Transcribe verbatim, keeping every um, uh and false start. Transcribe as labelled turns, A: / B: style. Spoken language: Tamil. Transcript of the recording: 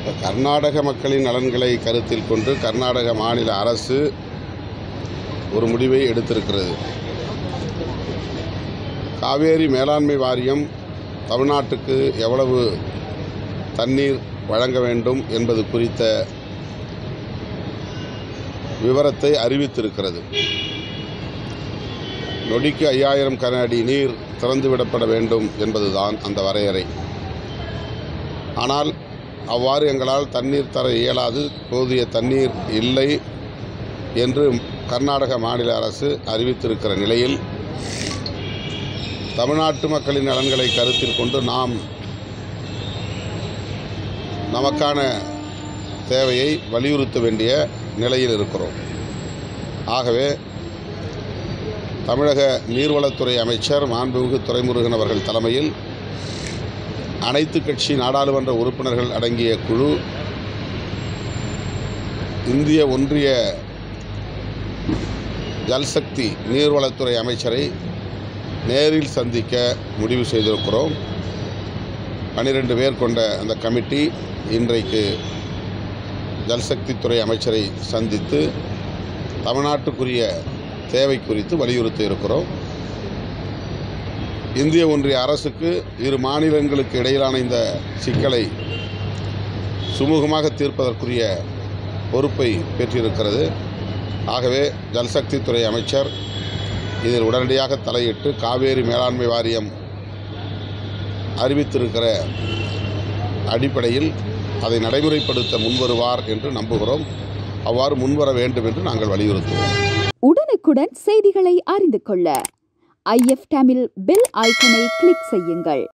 A: கர்நாடக மக்களின் நலன்களை கருத்தில் கொண்டு கர்நாடக மாநில அரசு ஒரு முடிவை எடுத்திருக்கிறது. காவேரி மேலாண்மை வாரியம் தமிழ்நாட்டுக்கு எவ்வளவு தண்ணீர் வழங்க வேண்டும் என்பது குறித்த விவரத்தை அறிவித்திருக்கிறது. நொடிக்கு ஐயாயிரம் கன அடி நீர் திறந்துவிடப்பட வேண்டும் என்பதுதான் அந்த வரையறை. ஆனால் அவ்வாறு எங்களால் தண்ணீர் தர இயலாது, போதிய தண்ணீர் இல்லை என்று கர்நாடக மாநில அரசு அறிவித்திருக்கிற நிலையில் தமிழ்நாட்டு மக்களின் நலன்களை கருத்தில் கொண்டு நாம் நமக்கான தேவையை வலியுறுத்த வேண்டிய நிலையில் இருக்கிறோம். ஆகவே தமிழக நீர்வளத்துறை அமைச்சர் மாண்புமிகு துரைமுருகன் அவர்கள் தலைமையில் அனைத்து கட்சி நாடாளுமன்ற உறுப்பினர்கள் அடங்கிய குழு இந்திய ஒன்றிய ஜல்சக்தி நீர்வளத்துறை அமைச்சரை நேரில் சந்திக்க முடிவு செய்திருக்கிறோம். பன்னிரெண்டு பேர் கொண்ட அந்த கமிட்டி இன்றைக்கு ஜல்சக்தித்துறை அமைச்சரை சந்தித்து தமிழ்நாட்டுக்குரிய தேவை குறித்து வலியுறுத்தி இருக்கிறோம். இந்திய ஒன்றிய அரசுக்கு இரு மாநிலங்களுக்கு இடையிலான இந்த சிக்கலை சுமூகமாக தீர்ப்பதற்குரிய பொறுப்பை பெற்றிருக்கிறது. ஆகவே ஜல்சக்தித்துறை அமைச்சர் இதில் உடனடியாக தலையிட்டு காவேரி மேலாண்மை வாரியம் அறிவித்திருக்கிற அடிப்படையில் அதை நடைமுறைப்படுத்த முன்வருவார் என்று நம்புகிறோம். அவ்வாறு முன்வர வேண்டும் என்று நாங்கள் வலியுறுத்துவோம்.
B: உடனுக்குடன் செய்திகளை அறிந்து கொள்ள ஐ எஃப் தமிழ் பெல் ஐக்கனை கிளிக் செய்யுங்கள்.